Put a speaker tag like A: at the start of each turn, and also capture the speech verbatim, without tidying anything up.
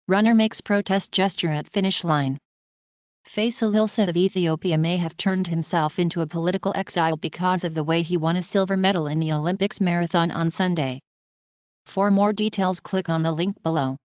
A: Runner makes protest gesture at finish line. Feyisa Lilesa of Ethiopia may have turned himself into a political exile because of the way he won a silver medal in the Olympics marathon on Sunday. For more details, click on the link below.